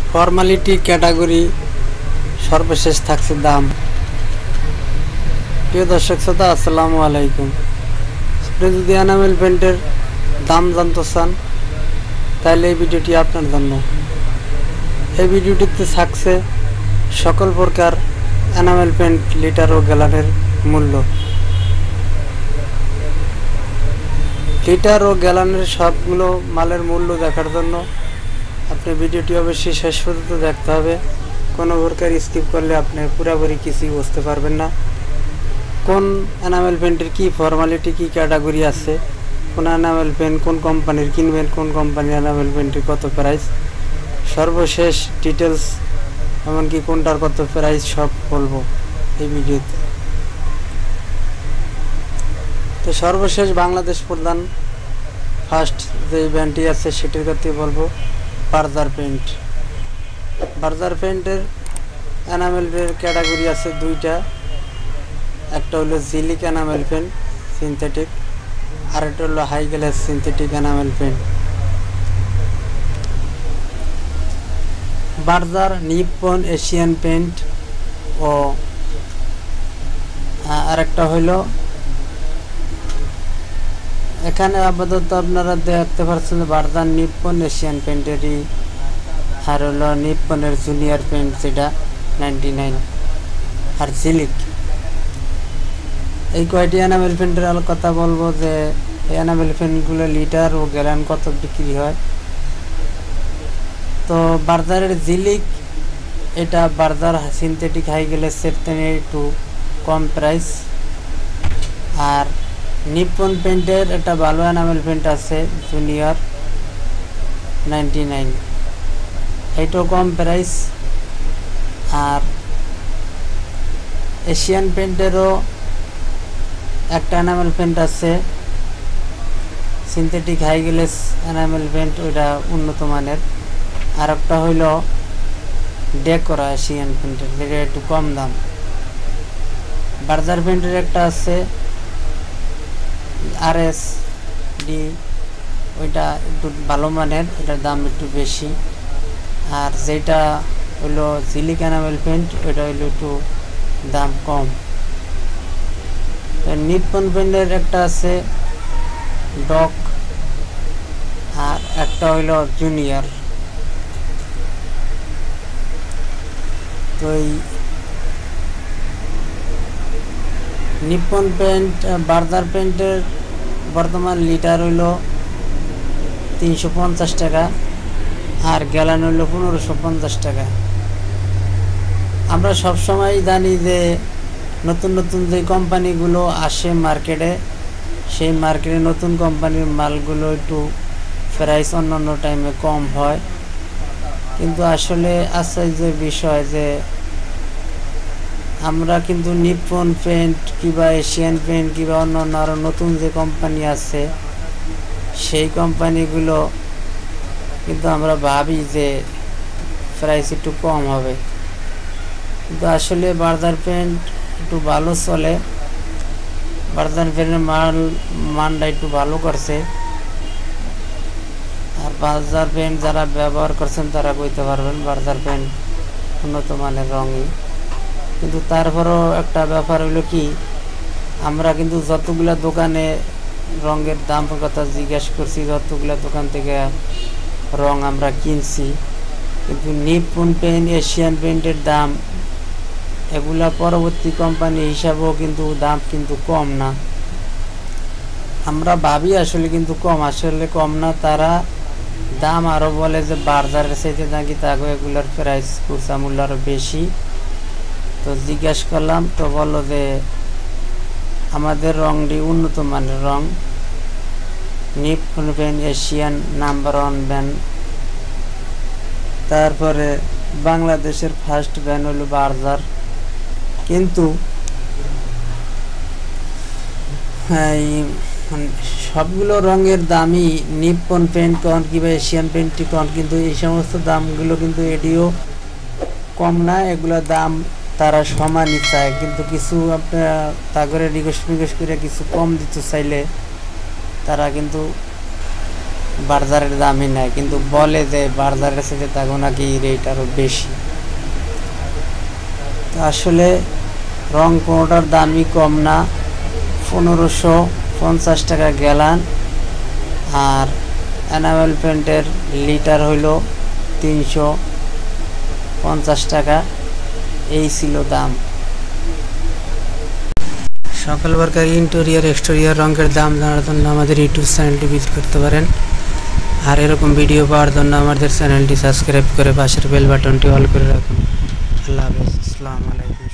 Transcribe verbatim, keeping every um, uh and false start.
Formality category সর্বশেষ থাকছে দাম। প্রিয় দর্শক শ্রোতা, আসসালামু আলাইকুম। আপনি যদি এনামেল পেন্টের দাম জানতে চান তাহলে এই ভিডিওটি আপনার জন্য। এই ভিডিওটিতে থাকছে সকল প্রকার এনামেল পেন্ট লিটার ও গ্যালনের মূল্য। লিটার ও গ্যালনের সবগুলো মালের মূল্য দেখার জন্য আপনি ভিডিওটি অবশ্যই শেষ পর্যন্ত দেখতে হবে। কোনো প্রকার স্কিপ করলে আপনি পুরোপুরি কিছুই বুঝতে পারবেন না। কোন এনামেল পেন্টের কী ফর্মালিটি, কী ক্যাটাগরি আছে, কোন এনামেল পেন্ট কোন কোম্পানির কিনবেন, কোন কোম্পানির এনামেল পেন্টের কত প্রাইস, সর্বশেষ ডিটেলস, এমনকি কোনটার কত প্রাইস সব বলবো এই ভিডিওতে। তো সর্বশেষ বাংলাদেশ প্রধান ফার্স্ট যে ব্র্যান্ডটি আছে সেটির কথা বলবো, বার্জার পেন্ট। বার্জার পেন্টের এনামেলের ক্যাটাগরি আছে দুইটা, একটা হলো জিলিক এনামেল পেন্ট সিনথেটিক, আর একটা হলো high gloss synthetic enamel paint. Berger, Nippon, Asian paint ও আরেকটা হইল, এখানে আপাতত আপনারা দেখতে পাচ্ছেন বার্জার, নিপ্পন, এশিয়ান পেন্টেরই, আর হলো নিপ্পনের জুনিয়র পেন্ট যেটা নাইনটি নাইন, আর জিলিক। এই কয়টি এনামেল পেন্টের কথা বলবো যে এই এনামেল পেন্টগুলো লিটার ও গ্যালন কত বিক্রি হয়। তো বার্জারের জিলিক, এটা বার্জার সিনথেটিক হাই গ্লাসের থেকে একটু কম প্রাইস। আর নিপ্পন পেন্টের একটা ভালো এনামেল পেন্ট আছে জুনিয়র নাইনটি নাইন, এটাও কম প্রাইস। আর এশিয়ান পেন্টেরও একটা এনামেল পেন্ট আছে synthetic high gloss enamel paint, ওইটা উন্নত মানের। আর একটা হইল ডেকোরা এশিয়ান পেন্টের, যেটা একটু কম দাম। বার্জার পেন্টের একটা আছে আর এস ডি, ওইটা একটু ভালো মানের, এটার দাম একটু বেশি। আর যেটা হইলো জিলিক এনামেল পেন্ট, ওইটা হইলো একটু দাম কম। নিপ্পন পেন্টের একটা আছে ডক, আর একটা হইল জুনিয়র। তো এই নিপ্পন পেন্ট, বার্জার পেন্টের বর্তমান লিটার হইল তিনশো পঞ্চাশ টাকা, আর গ্যালন হইল পনেরোশো পঞ্চাশ টাকা। আমরা সবসময় জানি যে নতুন নতুন যে কোম্পানিগুলো আসে মার্কেটে, সেই মার্কেটে নতুন কোম্পানির মালগুলো একটু প্রাইস অন্যান্য টাইমে কম হয়। কিন্তু আসলে আছে যে বিষয় যে আমরা কিন্তু নিপ্পন পেন্ট কিংবা এশিয়ান পেন্ট কিংবা অন্যান্য আরও নতুন যে কোম্পানি আছে সেই কোম্পানিগুলো কিন্তু আমরা ভাবি যে প্রাইস একটু কম হবে, কিন্তু আসলে বার্জার পেন্ট একটু ভালো চলে। বার্জার পেন্টের মাল মানটা একটু ভালো করছে, আর বার্জার পেন্ট যারা ব্যবহার করছেন তারা কইতে পারবেন বার্জার পেন্ট উন্নত মানের রঙই। কিন্তু তারপরও একটা ব্যাপার হইলো কি, আমরা কিন্তু যতগুলা দোকানে রঙের দাম কথা জিজ্ঞেস করছি, যতগুলা দোকান থেকে রং আমরা কিনছি, কিন্তু নিপ্পন পেন্ট, এশিয়ান পেন্টের দাম এগুলা পরবর্তী কোম্পানি হিসাবেও কিন্তু দাম কিন্তু কম না। আমরা ভাবি আসলে কিন্তু কম, আসলে কম না। তারা দাম আরও বলে যে বার্জারের চাইতে নাকি তাকে এগুলার প্রাইস খুচরা মূল্য আরও বেশি। তো জিজ্ঞাসা করলাম, তো বললো যে আমাদের রংটি উন্নত মানের রং, Nippon paint Asian number one brand. তারপরে বাংলাদেশের ফার্স্ট ব্র্যান্ড হলো বার্জার। কিন্তু এই সবগুলো রঙের দামই নিপ্পন পেন্ট কন কিংবা এশিয়ান পেন্টটি কন, কিন্তু এই সমস্ত দামগুলো কিন্তু এটিও কম না, এগুলো দাম তারা সমানই চায়। কিন্তু কিছু আপনারা তা করে রিকোয়েস্ট রিকোয়েস্ট করে কিছু কম দিতে চাইলে তারা কিন্তু বার্জারের দামই নেয়, কিন্তু বলে যে বার্জারের সাথে তাকে নাকি রেট আরও বেশি। তো আসলে রং কোনোটার দামই কম না, পনেরোশো পঞ্চাশ টাকা গ্যালান, আর এনামেল পেন্টের লিটার হইল তিনশো পঞ্চাশ টাকা। এই ছিল দাম। সকল প্রকার ইন্টেরিয়র এক্সটেরিয়র রঙের দাম জানার জন্য আমাদের ইউটিউব চ্যানেলটি ভিজিট করতে পারেন। আর এরকম ভিডিও পাওয়ার জন্য আমাদের চ্যানেলটি সাবস্ক্রাইব করে পাশের বেল বাটনটি অল করে রাখুন। আল্লাহ হাফেজ, আসসালামু আলাইকুম।